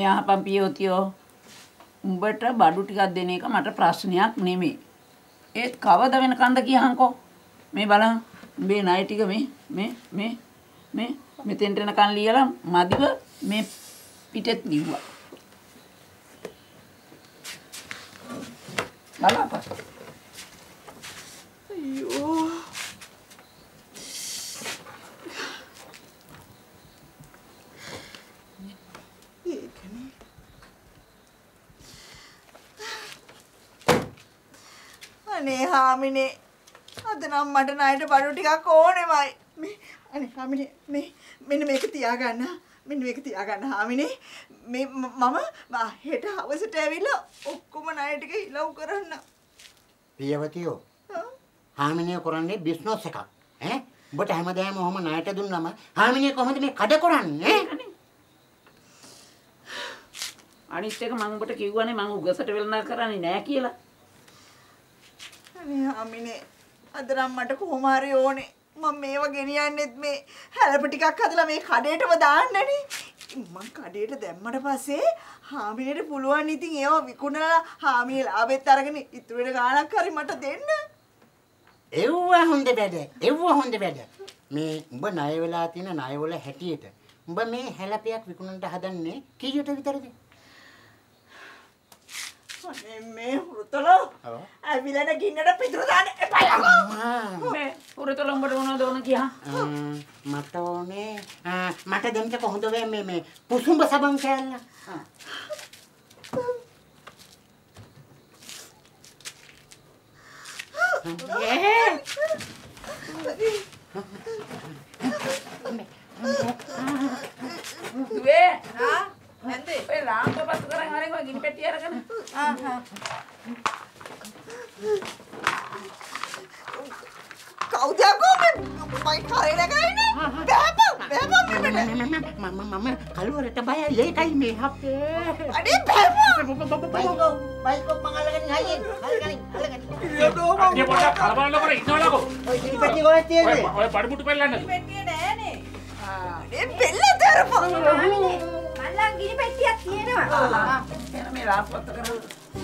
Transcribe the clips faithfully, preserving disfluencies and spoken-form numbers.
මේ අහපන් පියෝතියෝ. උඹට බඩු ටිකක් දෙන එක මට ප්‍රශ්නයක් නෙමෙයි. ඒත් කවද වෙනකන්ද කියහන්කෝ. මේ බලන්න. මේ ණය ටික මේ මේ මේ මේ මෙතෙන්ට එනකන් ලියලා මදිව මේ පිටෙත් ලිව්වා. බලපන්. අයියෝ. අනේ හාමිනේ අද නම් මට ණයට බඩු ටිකක් ඕනෙමයි. මේ අනේ හාමිනේ මේ මෙන්න මේක තියාගන්න. මෙන්න මේක තියාගන්න හාමිනේ. මේ මම හෙට හවසට ඇවිල්ලා ඔක්කොම ණය ටික ඉලව් කරන්න. පියවතියෝ. හාමිනේ කරන්නේ බිස්නස් එකක්. ඈ ඔබට හැමදාම ඔහොම ණයට දුන්නම හාමිනේ කොහොමද මේ කඩ කරන්නේ? අනිත් එක මම ඔබට කිව්වනේ මම උගසට වෙලනා කරන්නේ නෑ කියලා. අනේ හාමිනේ අද නම් මට කොහොම හරි ඕනේ. මම මේව ගෙනියන්නෙත් මේ හැලප ටිකක් හදලා මේ කඩේටම දාන්නනේ. මං කඩේට දැම්මට පස්සේ හාමිනේට පුළුවන් ඉතින් ඒව විකුණලා හාමිනේ ලාභෙත් අරගෙන ඉතුරු වෙන ගාණක් හරි මට දෙන්න. එව්ව හොඳ වැඩ. එව්ව හොඳ වැඩ. මේ උඹ ණය වෙලා තියෙන ණය වල හැටියට උඹ මේ හැලපයක් විකුණන්න හදන්නේ කීයට විතරද? අනේ මේ හුරුතල ඇවිලන ගින්නට පිටුර දාන්න එපා යකෝ. මේ හුරුතල උඹට මොනවද ඕන කියා? මට ඕනේ මට දෙන්න කොහොඳ වෙන්නේ මේ මේ පුසුඹ සබන් කෑල්ල. වේ හා නැන්දේ ඒ ලාම්ප පත්තු කරන් හරියම ගිනි පෙට්ටිය අරගෙන ආ හා කවුද යකෝ මේ මයි කරේ නැගයිනේ බෑපන් බෑපන් මෙන්න මම මම කලුවරට බයයි ඒකයි මේ හප්පේ අනේ බෑපන් බයිකෝ බයිකෝ මං අල්ලගෙන හයියෙන් අල්ලගෙන අල්ලගෙන ඉරියෝ මම අනේ පොඩ්ඩක් කලබල නොකර ඉන්නවලකෝ ඔය ගිනි පෙට්ටිය කොහෙද තියෙන්නේ ඔය බඩු මුට්ටු පෙල්ලන්නද පෙට්ටිය නෑනේ අනේ බෙල්ල දරපන් මල්ලන් ගිනි පෙට්ටියක් තියෙනවා එන මේ ලාම්ප පත්තු කරලා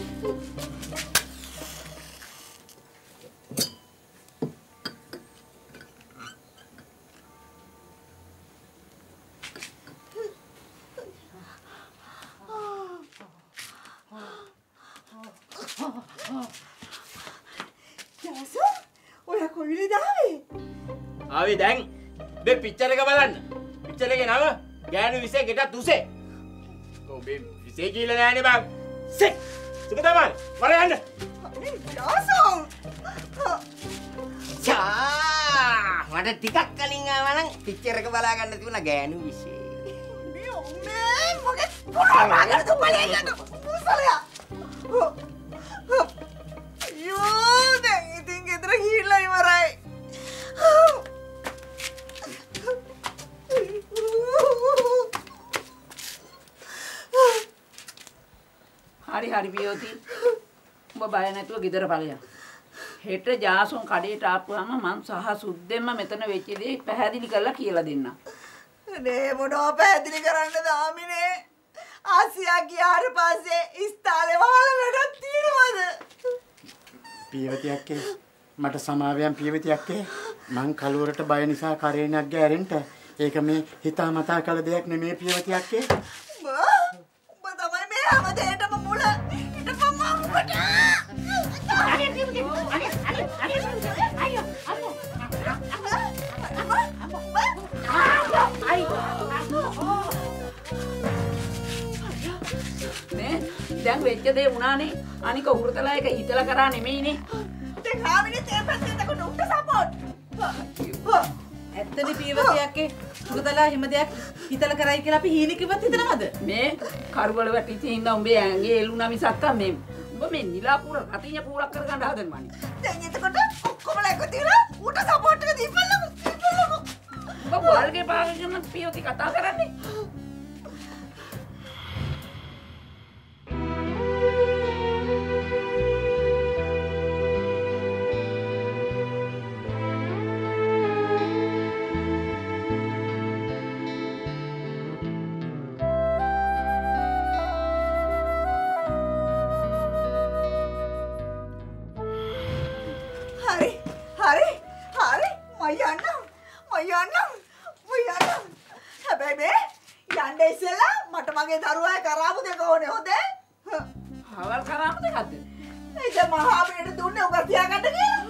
ජාසෝ ඔයා කොවිලද ආවේ ආවේ දැන් මේ පික්චර් එක බලන්න පික්චර් එකේ නම ගෑනු විසේ ගෙටත් උසේ ඔබේ විසේ කියලා නෑනේ බං සෙක් සුක තමයි වර යන්න අනේ ජාසෝ චා මට ටිකක් කලින් ආවා නම් පික්චර් එක බලා ගන්න තිබුණා ගෑනු විසේ මේ ඔම්මේ මොකද කොරාගෙන තුපලේ යන්න මුසලයා අයියෝ දැන් ඉතින් ගෙදර ගිහිල්ලා ඉවරයි හරි හරි පියෝති උඹ බය නැතුව ගෙදර ඵලයන් හෙට ජාසොන් කඩේට ආපුවාම මං සහ සුද්දෙන්ම මෙතන වෙච්ච දේ පැහැදිලි කරලා කියලා දෙන්නම් නේ මොනවා පැහැදිලි කරන්නද ආමිනේ ආසියා ගියාට පස්සේ ඉස්තාලේ වහල වැඩක් තියෙනවද පියවති අක්කේ මට සමාවයන් පියවති අක්කේ මං කලුවරට බය නිසා කරේනක් ගෑරෙන්න ඒක මේ හිතාමතා කළ දෙයක් නෙමේ පියවති අක්කේ උඹ තමයි මේ හැම දෙයකටම මුල හිටපන් මම්මට අනේ පියවති අනේ අනේ අනේ අයියෝ අම්මෝ නේ දැන් වෙච්ච දේ වුණානේ අනික උහුරතලා එක හිතලා කරා නෙමෙයිනේ දැන් ආමිනේ තේ පැත්තට කොට උන්ට සපෝට් ඇත්තනේ පියවතියක්ගේ සුගතලා හිම දෙයක් හිතලා කරයි කියලා අපි හීනෙ කිව්වත් හිතනවද මේ කරුවල වැටිච්ච හින්දා උඹේ ඇඟේ එළුණා මිසක්ක මේ උඹ මේ නිලා පුර රතිඤ්ඤ පුරක් කරගන්න හදනවානේ දැන් එතකොට ඔක්කොම එකතු වෙලා උට සපෝට් එක දීපල්ලකෝ දීපල්ලකෝ උඹ වල්ගේ පාගගෙන පියෝති කතා කරන්නේ මගේ දරුවා කරාබු දෙක ඕනේ හොඳේ. හවල් කරාබු දෙකක්ද? ඒක මහාමීට දුන්නේ උග තියාගන්න කියලා.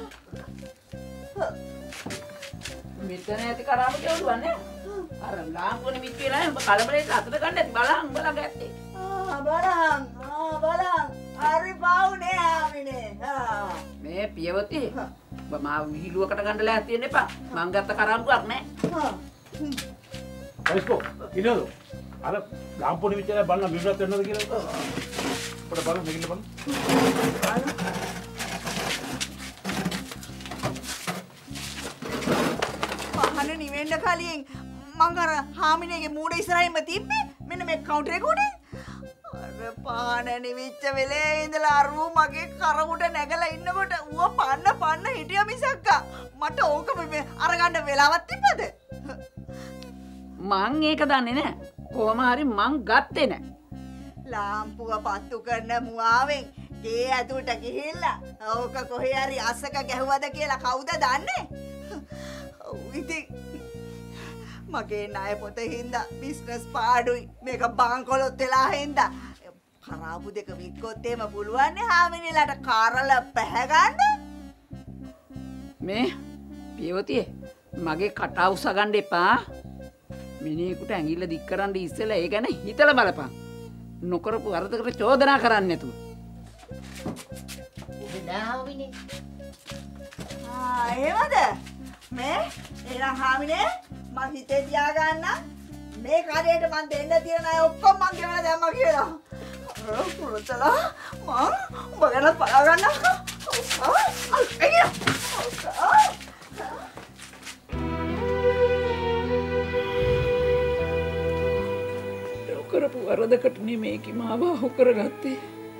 මෙතන ඇති කරාබු දෙවුවන්නේ. අර ලාංගුනේ මිත් වෙලා උඹ කලබලේ අතට ගන්න ඇති බලන් උඹලා ගැත්තේ. ආ බලන් ආ බලන් හරි පාවුනේ ආමිනේ. ආ මේ පියවති ඔබ මාව විහිළුවකට ගන්න ලෑස්ති වෙන්න එපා. මං ගත්ත කරාබුවක් නෑ. ආ අයිස්කෝ ඉන්නද? අර ලාම්පුනේ විචාරය බලන්න විවෘත වෙනවද කියලා. පොඩ බලන්න මෙකින් බලන්න. පහන නිවෙන්න කලින් මං අර හාමිනේගේ මූණ ඉස්සරහින්ම තිබ්බේ මෙන්න මේ කවුන්ටර් එක උඩේ. අර පහන නිවිච්ච වෙලේ ඉඳලා අරු මගේ කර උඩ නැගලා ඉන්නකොට ඌව පන්න පන්න හිටියා මිසක්කා මට ඕක මේ අරගන්න වෙලාවක් තිබ්බද? මං ඒක දන්නේ නෑ. කොහොම හරි මං ගත්තේ නෑ. ලාම්පුව පත්තු කරන මුවාවෙන් ගේ ඇතුළට ගිහිල්ලා ඕක කොහේ හරි අසක ගැහුවද කියලා කවුද දන්නේ? ඉතින් මගේ ණය පොත හින්දා බිස්නස් පාඩුයි මේක බංකොලොත් වෙලා හින්දා කරාබු දෙක වික්කොත් එම පුළුවන් නේ හාමිනේලාට කරල පැහැගන්න. මේ පියවතියේ මගේ කටා උස ගන්න එපා. මිනිහෙකුට ඇඟිල්ල දික් කරන්න ඉස්සෙල්ලා ඒ ගැන හිතලා බලපන්. නොකරපු වරදකට චෝදනා කරන්නේ නැතුව. ඔබ නාවිනේ. ආ එහෙමද? මේ එහෙනම් හාමිනේ මං හිතේ තියාගන්න මේ කඩේට මං දෙන්න තියෙන අය ඔක්කොම මං ගෙවලා දැම්මා කියලා. පුරුතලා මං ඔබ ගැන බලාගන්න. කරපු වරදකට නෙමේ කි මාව අහු කරගත්තේ.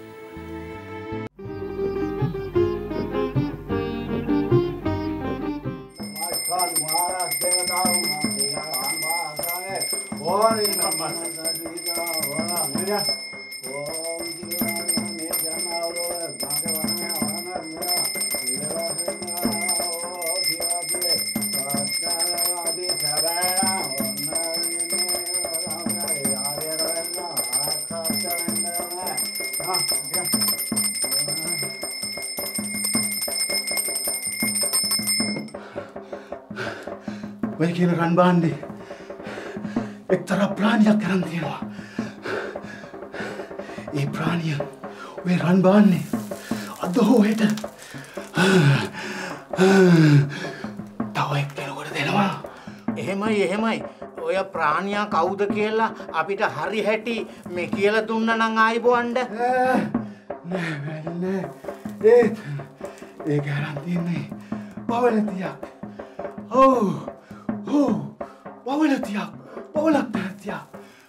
ඔය කියන රන් බාන්නේ එක්තරා ප්‍රාණියක් කරන් තියෙනවා. ඒ ප්‍රාණිය ඔය රන් බාන්නේ අද හෝ හෙට තව එක්කෙනෙකුට දෙනවා. එහෙමයි එහෙමයි. ඔය ප්‍රාණියා කවුද කියලා අපිට හරි හැටි මේ කියලා දුන්නා නම් ආයිබෝවන්ඩ. නෑ නෑ නෑ. ඒත් ඒක අරන් තියන්නේ පවලතියක්. ඔව් ඔව් පවලතියක් පවලක් පැතියක්.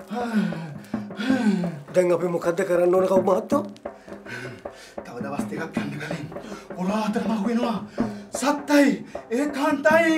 දැන් අපි මොකද්ද කරන්න ඕන කවු මහත්තයෝ? තව දවස් දෙකක් යන්න කලින් පොළාතට මහ වෙනවා. සත්තයි ඒකාන්තයි.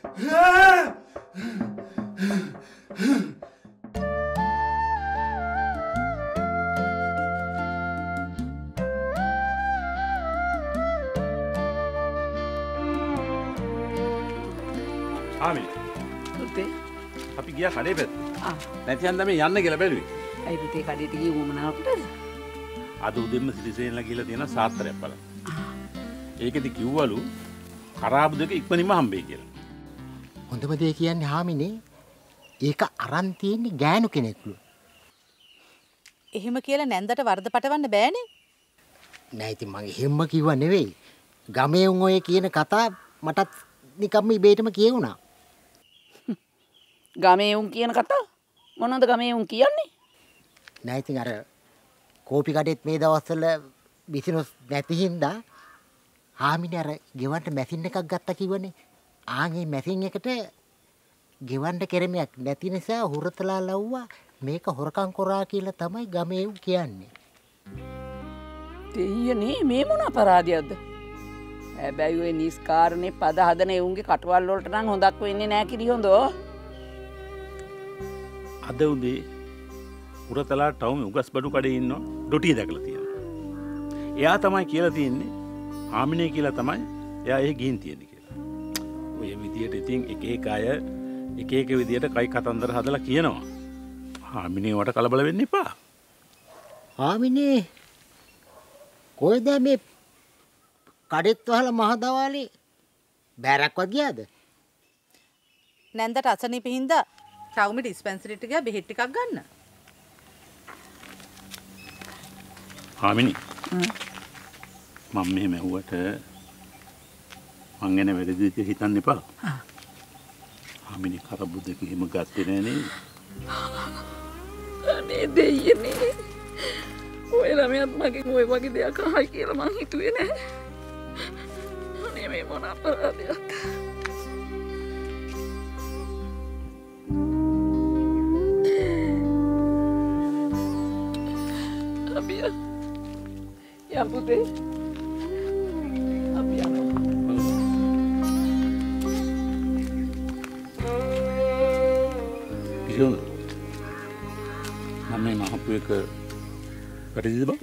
ආමි පුතේ අපි ගියා කඩේ පැත්ත. ආ නැති හන්ද මේ යන්න කියලා බැලුවේ. අයි පුතේ කඩේට ගිය උමනාවකටද? අද උදෙන්ම සිරිසේනලා කියලා තියෙන සාත්තරයක් බලන්න. ඒකෙදි කිව්වලු කරාබු දෙක ඉක්මනින්ම හම්බෙයි කියලා. හොඳම දේ කියන්නේ හාමිනේ ඒක අරන් තියෙන්නේ ගෑනු කෙනෙක්ලු. එහෙම කියලා නැන්දට වරද පටවන්න බෑනේ. නෑ ඉතින් මං එහෙම්ම කිව්වා නෙවෙයි. ගමේ උන් ඔය කියන කතා මටත් නිකම්ම ඉබේටම කියුණා. ගමේ උන් කියන කතා මොනවද ගමේ උන් කියන්නේ? නෑ ඉතින් අර කෝපි කඩේත් මේ දවස්වල බිසිනස් නැති හින්දා හාමිනේ අර ගෙවන්න මැෂින් එකක් ගත්තා කිව්වනේ. ආන් මේ මැෂින් එකට ගෙවන්න කෙරමයක් නැති නිසා හුරතලා ලව්වා මේක හොරකම් කරා කියලා තමයි ගමේ උන් කියන්නේ. දෙයියනේ මේ මොන අපරාධයක්ද? හැබැයි ඔය නිස්කාරනේ පද හදන එවුන්ගේ කටවල් වලට නම් හොඳක් වෙන්නේ නැහැ කිරි හොඳෝ. අද උදේ උරතලා ටවුම් උගස් බඩු කඩේ ඉන්න ඩොටිය දැකලා තියෙනවා. එයා තමයි කියලා තියෙන්නේ හාමිනේ කියලා තමයි එයා ඒ ගිහින් තියෙන්නේ කියලා. ඔය විදියට ඉතින් එක එක අය එක එක විදියට කයි කතන්දර හදලා කියනවා. හාමිනේ වට කලබල වෙන්න එපා. හාමිනේ කොයිද මේ කඩෙත් වහලා මහදවාලේ බෑරක්වත් ගියාද? නැන්දට අසනීප හින්දා ටවුමි ඩිස්පෙන්සරිට ගියා බෙහෙත් ටිකක් ගන්න. හාමිනේ මම මෙහෙම ඇහුවට මං ගැන වැරදි විදිහට හිතන්න එපා. හාමිනේ කරබුද කිහිම ගත්තේ නෑ නේද? අනේ දෙයියනේ. ඔය ළමයාත් මගෙන් ඔය වගේ දෙයක් අහයි කියලා මං හිතුවේ නෑ. අනේ මේ මොන අපරාධයක්ද? අබියා. යා පුතේ. අබියා. කිසිම මම මේ මහපු එක වැරදිද බං?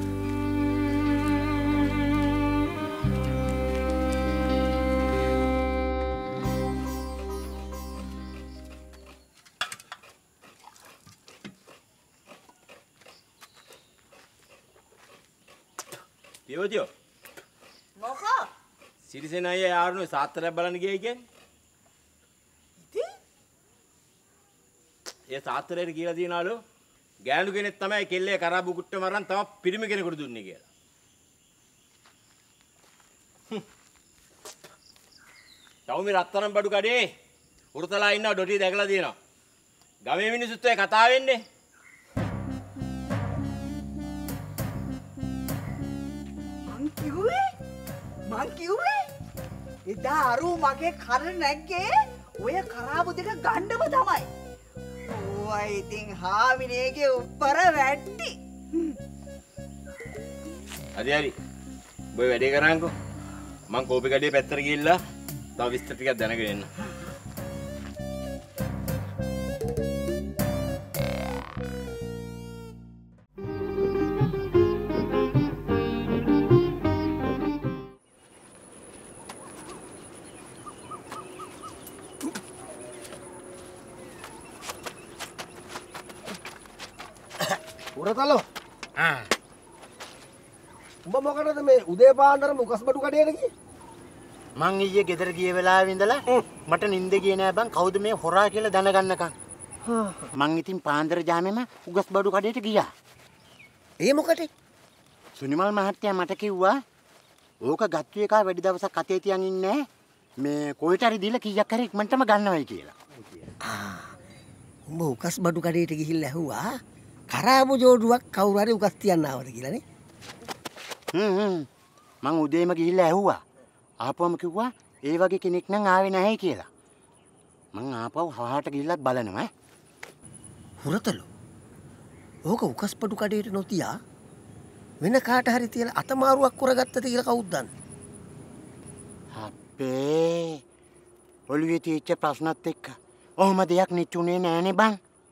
පියවතියෝ මොකෝ? සිරිසෙන අයියා යාරුනේ සාත්තරයක් බලන්න ගියයි කියන්නේ. ඉතින් ඒ සාත්තරයට කියලා තියනවලු ගෑනු කෙනෙක් තමයි කෙල්ලේ කරාබු කුට්ට මරන් තව පිරිමි කෙනෙකුට දුන්නේ කියලා. තවුමි රත්තරන් බඩු කඩේ උරතලා ඉන්නව ඩොටි දැකලා තියෙනවා. ගමේ මිනිස්සුත් ඔය කතා වෙන්නේ. මං කිව්වේ මං කිව්වේ එදා අරු මගේ කර නැග්ගේ ඔය කරාබු දෙක ගණ්ඩම තමයි. ඕවා ඉතින් හාමිනේගේ උප්පර වැට්ටි. හරි හරි. ඔබ වැඩේ කරාන්කෝ. මං කෝපි කඩේ පැත්තට ගිහිල්ලා තව විස්තර ටිකක් දැනගෙන එන්න. උරතලෝ ආ උඹ මොකටද මේ උදේ පාන්දරම උකස් බඩු කඩේට ගියේ? මං ඊයේ ගෙදර ගිය වෙලාවෙ ඉඳලා මට නිින්ද ගියේ නෑ බං. කවුද මේ හොරා කියලා දැනගන්නකම්. මං ඉතින් පාන්දර ජාමෙම උගස් බඩු කඩේට ගියා. ඒ මොකටද? සුනිමල් මහත්තයා මට කිව්වා ඕක ගත්තු එකා වැඩි දවසක් අතේ තියන් ඉන්නේ මේ කොහෙට හරි දීලා කීයක් හරි ඉක්මනටම ගන්නවයි කියලා. ආ උඹ උකස් බඩු කඩේට ගිහිල්ලා ඇහුවා කරාබු ජෝඩුවක් කවුරු හරි උකස් තියන්න ආවද කියලානේ. හ්ම් හ්ම් මං උදේම ගිහිල්ලා ඇහුවා. ආපුවම කිව්වා ඒ වගේ කෙනෙක් නම් ආවේ නැහැ කියලා. මං ආපහු හහට ගිහිල්ලත් බලනවා. හුරතලෝ ඕක උකස් බඩු කඩේට නොතියා වෙන කාට හරි තියලා අතමාරුවක් කරගත්තද කියලා කවුද දන්නේ? අපේ ඔළුවේ තියෙච්ච ප්‍රශ්නත් එක්ක ඔහොම දෙයක් නිචුනේ නෑනේ බං.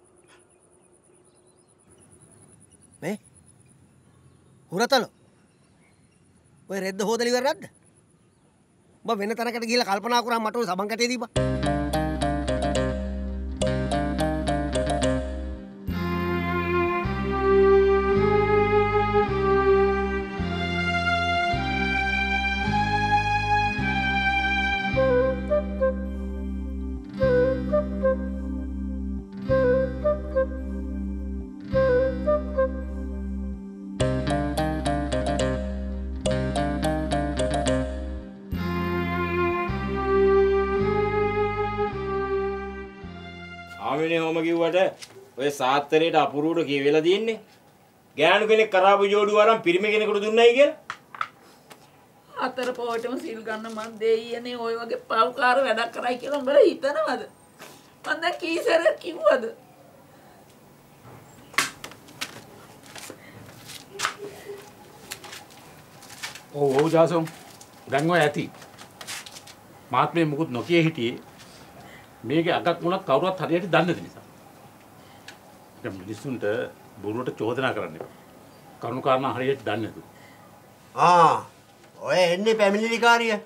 මේ හුරතලෝ ඔය රෙද්ද හොදලා ඉවරද? ඔබ වෙන තැනකට ගිහලා කල්පනා කරා මට ඔය සබන් කැටේ දීපන්. ආමිනේ හොම කිව්වට ඔය සාත්තරේට අපුරුවට කියවෙලා තියෙන්නේ. ගෑනු කෙනෙක් කරාබු ජෝඩුව අරන් පිරිමි කෙනෙකුට දුන්නයි කියලා. අතර පොවටම සිල් ගන්න මන් දෙයියනේ ඔය වගේ පව්කාර වැඩක් කරයි කියලා උඹලා හිතනවද? මන් දැන් කී සැරයක් කිව්වද? ඔව් ඔව් ජාසොන් දැන් ඔය ඇති. මාත් මේ මුකුත් නොකිය හිටියේ මේකේ අගක් මුලක් කවුරුවත් හරියට දන්නේ නැති නිසා. දැන් මිනිස්සුන්ට බොරුවට චෝදනා කරන්න එපා. කරුණු කාරණා හරියට දන්නේ නැතු. ආ ඔය එන්නේ පැමිණිලිකාරිය.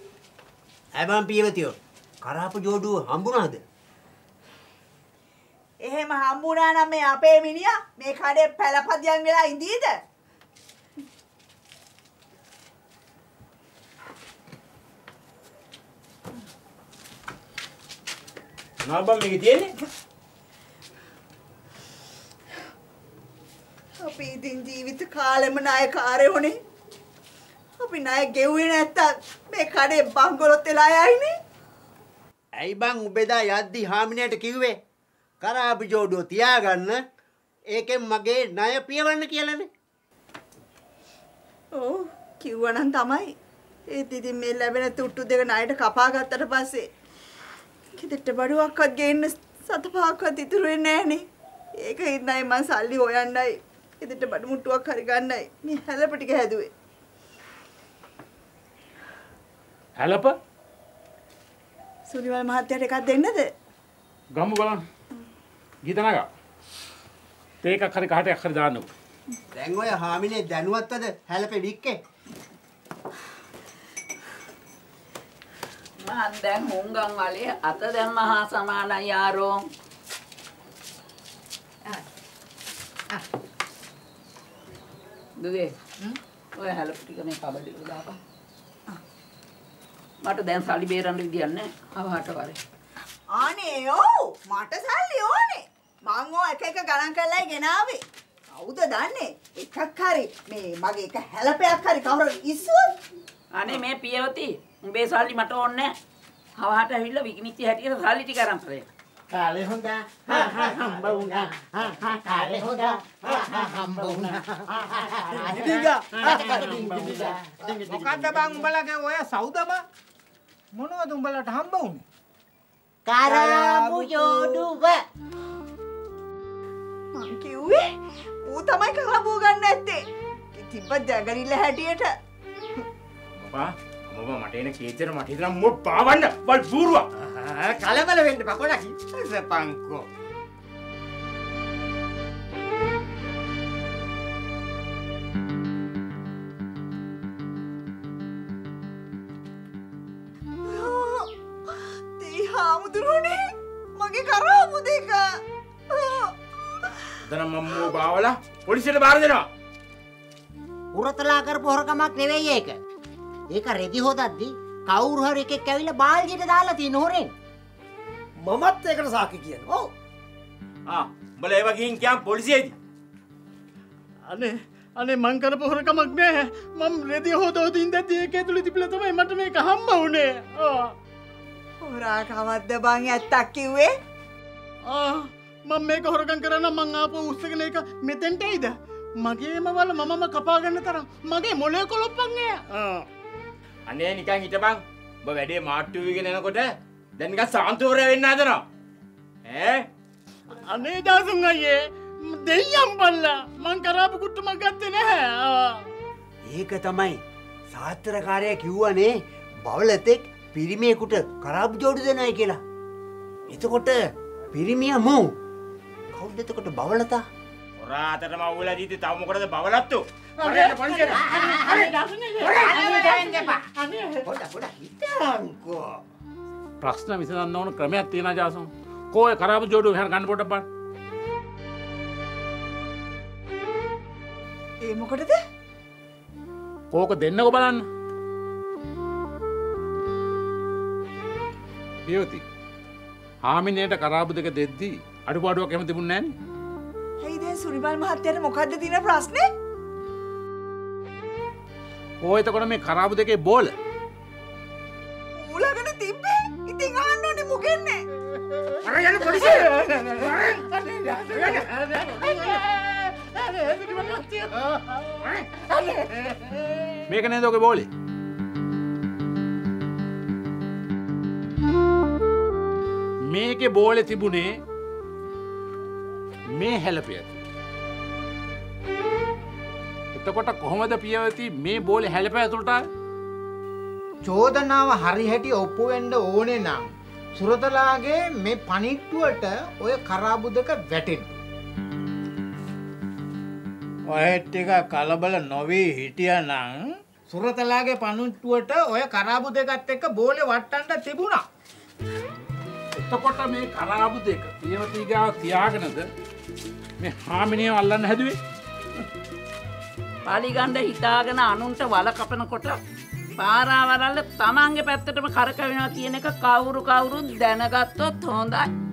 හැබැයි පියවතියෝ කරාපු ජෝඩුව හම්බුණාද? එහෙම හම්බුණා නම් මේ අපේ මිනිහා මේ කඩේ පැලපදියම් වෙලා ඉඳීද? නාබම් මේක තියෙන්නේ? අපි ඉතින් ජීවිත කාලෙම ණයකාරයෝනේ. අපි ණය ගෙව්වේ නැත්තම් මේ කඩේ බංගලොත් වෙලා යයිනේ. ඇයි බං උබෙදා යද්දි හාමිනේට කිව්වේ කරාබි ජෝඩුව තියාගන්න ඒකෙන් මගේ ණය පියවන්න කියලානේ. ඔව් කිව්වනම් තමයි. ඒත් ඉතින් මේ ලැබෙන තුට්ටු දෙක ණයට කපා ගත්තට පස්සේ කිදෙට්ට බඩුවක්වත් ගේන්න සත පහක්වත් ඉතුරු වෙන්නේ නැහනේ. ඒක ඉන්නයි මං සල්ලි හොයන්නයි කිදෙට්ට බඩු මුට්ටුවක් හරි ගන්නයි මේ හැලප ටික හැදුවේ. හැලප? සුනිවල් මහත්තයාට එකක් දෙන්නද? ගමු බලන්න. ගීතනගා. තේකක් හරි කහටයක් හරි දාන්නකො. දැන් ඔය හාමිනේ දැනුවත්වද හැලපේ වික්කේ? මං දැන් හුංගන් වලේ අත දැම්ම හා සමානයි යාරෝ. දුවේ ඔය හැලප ටික මේ කබඩේට දාපන්. මට දැන් සල්ලි බේරන්න විදියක් නැහැ. අවහට වරේ. අනේ ඔව් මට සල්ලි ඕනේ. මං ඔය එක එක ගණන් කරලායි ගෙනාවේ. කවුද දන්නේ? එකක් හරි මේ මගේ එක හැලපයක් හරි කවුරු ඉස්සුවොත්. අනේ මේ පියවති උඹේ සල්ලි මට ඕනේ නැහැ. අවහට ඇවිල්ලා විකිනිච්ච හැටියට සල්ලි ටික අරන් කරේ. කාලේ හොඳා හා හා හම්බ වුණා හා හා කාලේ හොඳා හා හා හම්බ වුණා මොකද්ද බං උඹලගේ ඔය සෞදම මොනවද උඹලට හම්බ වුනේ? කරාබු ජෝඩුව. මං කිව්වේ ඌ තමයි කරාබුව ගන්න ඇත්තේ. තිබ්බ ජගරිල්ල හැටියට. බබා මොබ මට එන කේතර මට හිතන මො පාවන්න වල් බූරුවා. කලබල වෙන්න බකොඩකි. සපංකෝ. තේ හාමුදුරුවනේ මගේ කරාබු දෙක. දැන් මම මො බාවලා පොලිසියට බාර දෙනවා. උරතලා කරපු හොරකමක් නෙවෙයි ඒක. ඒක රෙදි හොදද්දි කවුරු හරි එකෙක් ඇවිල්ලා බාල්දියට දාලා තියෙන හොරෙන්. මමත් ඒකට සාකි කියනවා. ඔව්. ආ උඹලා ඒව ගිහින් කියන් පොලිසියේදී. අනේ අනේ මං කරපු හොරකමක් නෑ. මම රෙදි හොදවද ඉඳද්දි ඒක ඇතුලේ තිබිලා තමයි මට මේක හම්බ වුනේ. ආ. හොරා කවද්ද බං ඇත්තක් කිව්වේ? ආ මම මේක හොරකම් කරා නම් මං ආපහු උස්සගෙන ඒක මෙතෙන්ට එයිද? මගේම වල මමම කපා ගන්න තරම් මගේ මොලේ කොලොප්පන් නෑ. ආ. අනේ නිකන් හිටපන්. ඔබ වැඩේ මාට්ටු වීගෙන එනකොට දැන් නිකන් සාන්තුවරය වෙන්න හදනවා. ඈ? අනේ දාසුන් අයියේ දෙයියන් බල්ලා මං කරාපු කුට්ටමක් ගත්තේ නැහැ. ඒක තමයි සාත්‍රකාරයා කිව්වනේ බවලතෙක් පිරිමියෙකුට කරාබු ජෝඩු දෙනයි කියලා. එතකොට පිරිමියා මෝ කවුද එතකොට බවලතා? හොරා අතරම අවුලා දීති තව මොකටද බවලත්තු? අනේ පොලිසියට. අනේ දාසුන් අයියේ. අනේ දැන් දෙපා. අනේ පොඩ පොඩ හිතන්කෝ. ප්‍රශ්න විසඳන්න ඕන ක්‍රමයක් තියෙනවා ජාසොන්. කොයි කරාබු ජෝඩු හැර ගන්න පොඩක් බලන්න. ඒ මොකටද? කෝක දෙන්නකො බලන්න. පියවති. හාමිනේට කරාබු දෙක දෙද්දි අඩුපාඩුවක් එහෙම තිබුණේ නැහනේ. ඇයි දැන් සුනිබල් මහත්තයාට මොකද්ද තියෙන ප්‍රශ්නේ? කොයි එතකොට මේ කරාබු දෙකේ බෝල? ඌලගෙන තිබ්බේ. ඉතින් අහන්න ඕනේ මොකෙන්නේ? අර යන්න පොලිසියට. මේක නේද ඔගේ බෝලේ? මේකේ බෝලේ තිබුණේ මේ හැලපිය. එතකොට කොහොමද පියවති මේ බෝලේ හැලප ඇතුළට ආවේ? චෝදනාව හරි හැටි ඔප්පු වෙන්න ඕනේ නම් සුරතලාගේ මේ පණිට්ටුවට ඔය කරාබු දෙක වැටෙන්න. ඔය ටික කලබල නොවී හිටියනම් සුරතලාගේ පණිට්ටුවට ඔය කරාබු දෙකත් එක්ක බෝලේ වට්ටන්න තිබුණා. එතකොට මේ කරාබු දෙක පියවතිය ගාව තියාගෙනද මේ හාමිනියව අල්ලන්න හැදුවේ? පාලිගණ්ඩ හිතාගෙන අනුන්ට වල කපනකොට පාරාවරල්ල තමන්ගේ පැත්තටම කරකවෙනවා කියන එක කවුරු කවුරුත් දැනගත්තොත් හොඳයි.